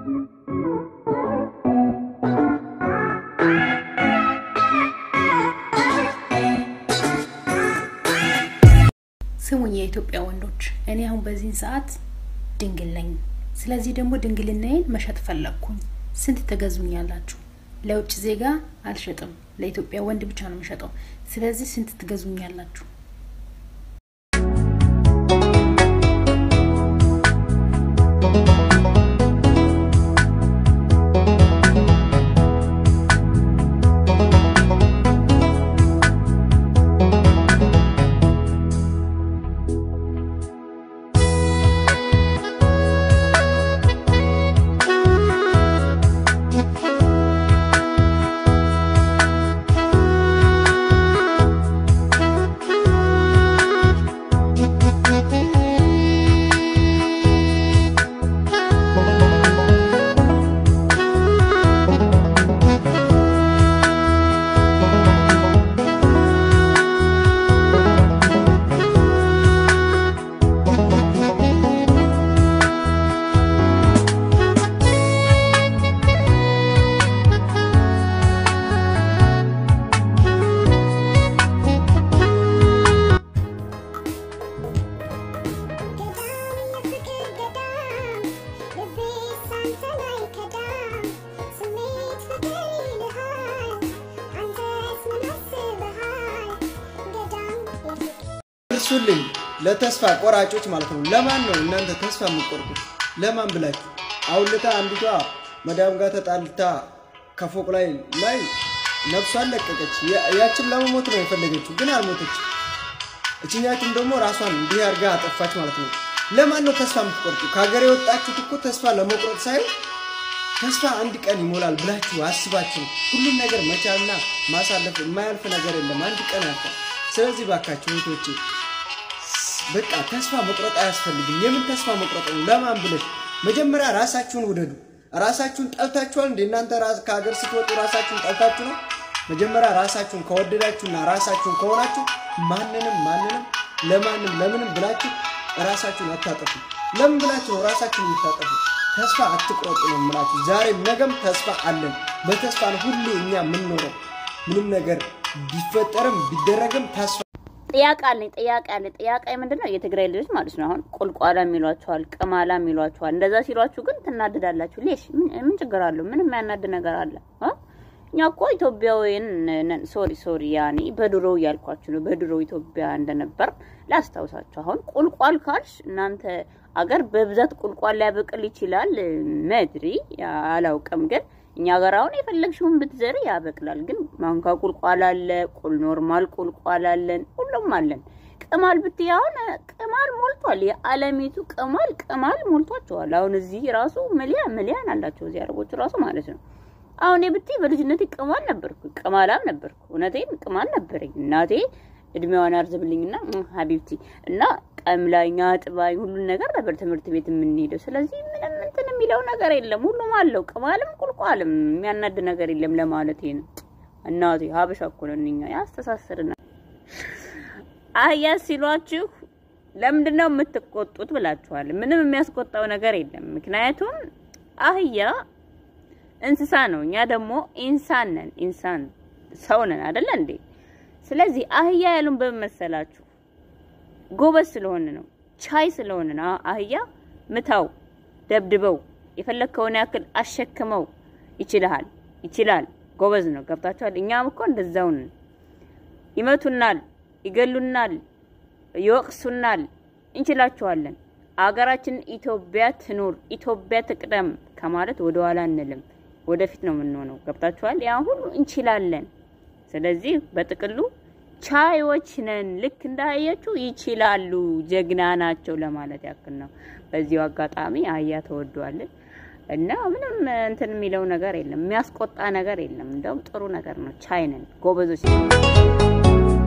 ስሙኝ የኢትዮጵያ ወንዶች እኔ አሁን በዚህ ሰዓት ድንግል ነኝ ስለዚህ ደግሞ ድንግልናዬን መሸጥ ፈለኩኝ ስንት ተገዙኛላችሁ ለውጭ ዜጋ አልሸጥም ለኢትዮጵያ ወንድ ብቻ ነው መሸጠው ስለዚህ ስንት ተገዙኛላችሁ ሱልኝ ለተስፋ ቆራጮች ማለት ነው ለማን ነው እናንተ ተስፋ የምትቆርጡት ለማን ብላችሁ አውልታ አንዲቷ መዳም ጋር ተጣልታ ከፎቅ ላይ ነፍሷን ለቀቀች ያችን ለመሞት ነው የፈለገችው ግን አልሞተች እቺኛቱም ደግሞ ራሷን እንዲህ አርጋ አጠፋች ማለት ነው ለማን ነው ተስፋ የምትቆርጡ ካገር የወጣችሁት እኮ ተስፋ ለመቁረጥ ሳይሆን ተስፋ አንድ ቀን ይሞላል ብላችሁ አስባችሁ ሁሉም ነገር መቻልና ማሳለፍ የማያልፍ ነገር የለም አንድ ቀን አልፏል ስለዚህ ባካችሁ እህቶቼ በቃ ተስፋ መቁረጥ አያስፈልግም የምን ተስፋ መቁረጥ ነው ለማን ብለሽ መጀመሪያ ራሳችሁን ውደዱ ራሳችሁን ጠልታችኋል እንደ እናንተ ራስ ከሀገር ስትወጡ ራሳችሁን ጠልታችሁ ነው መጀመሪያ ራሳችሁን ከወደዳችሁና ራሳችሁን ከሆናችሁ ማንንም ለምንም ብላችሁ ራሳችሁን አታጠፉ ለምን ብላችሁ ራሳችሁን ይታጠፉ ተስፋ አትቆርጡ ነው ማለት ዛሬም ነገም ተስፋ አለን በተስፋ ነው ሁሉ እኛ ምን ነው ምንም ነገር ቢፈጠርም ቢደረግም ተስፋ ጥያቄ ምንድነው የትግራይ ልጆች ማለት ነው አሁን ቁልቋላ የሚሏቸዋል ቀማላ የሚሏቸዋል እንደዛ ሲሏችሁ ግን ተናደዳላችሁ ለሽ ምን ችግር አለው ምንም ያናድ ነገር አለ እኛ እኮ ኢትዮጵያውያን ሶሪ ያኒ በድሮ ያልኳችሁ ነው በድሮ ኢትዮጵያ እንደነበር ላስታውሳችሁ አሁን ቁልቋል ካልሽ እናንተ አገር በብዛት ቁልቋል ሊያበቅል ይችላል መድሪ አላውቅም ግን እኛ ጋራውን የፈለግሽውን ብትዘሪ ያበቅላል ግን ማንካ ቁልቋል አለ ቁል ኖርማል ቁልቋል አለን ሁሉም አለን ቅማል ብትያውን ቅማል ሞልቷል የዓለሚቱ ቅማል ሞልቷቸዋል አሁን እዚህ ራሱ ሚሊዮን አላቸው እዚህ አረቦች ራሱ ማለት ነው አሁን የብትይ በልጅነቴ ቅማል ነበርኩ ቅማላም ነበርኩ እውነቴን ቅማል ነበርኝ እናቴ እድሜዋን አርዝብልኝና ሀቢብቲ እና ቀምላኛ ጥባይ ሁሉ ነገር ነበር ትምህርት ቤት የምንሄደው ስለዚህ ምንም እንትን የሚለው ነገር የለም ሁሉም አለው ቅማልም ቁልቋልም የሚያናድ ነገር የለም ለማለት ነው እናቴ ሀበሻ እኮ ነኝኛ ያስተሳስርና አያ ሲሏችሁ ለምንድነው የምትቆጡት ብላችኋል ምንም የሚያስቆጣው ነገር የለም ምክንያቱም አህያ እንስሳ ነው እኛ ደግሞ ኢንሳን ሰው ነን አይደል እንዴ ስለዚህ አህያ ያሉን በመሰላችሁ ጎበዝ ስለሆነ ነው ቻይ ስለሆነ ነው አህያ ምታው ደብድበው የፈለከውን ያክል አሸክመው ይችላል ጎበዝ ነው ገብታችኋል እኛም እኮ እንደዛው ነን ይመቱናል ይገሉናል ይወቅሱናል እንችላችኋለን አገራችን ኢትዮጵያ ትኑር ኢትዮጵያ ትቅደም ከማለት ወደ ኋላ አንልም ወደፊት ነው የምንሆነው ገብታችኋል ያ ሁሉ እንችላለን ስለዚህ በጥቅሉ ቻይዎች ነን ልክ እንዳያችሁ ይችላሉ ጀግና ናቸው ለማለት ያክል ነው በዚሁ አጋጣሚ አያ ተወዷል እና ምንም እንትን የሚለው ነገር የለም የሚያስቆጣ ነገር የለም እንደውም ጥሩ ነገር ነው ቻይ ነን ጎበዞች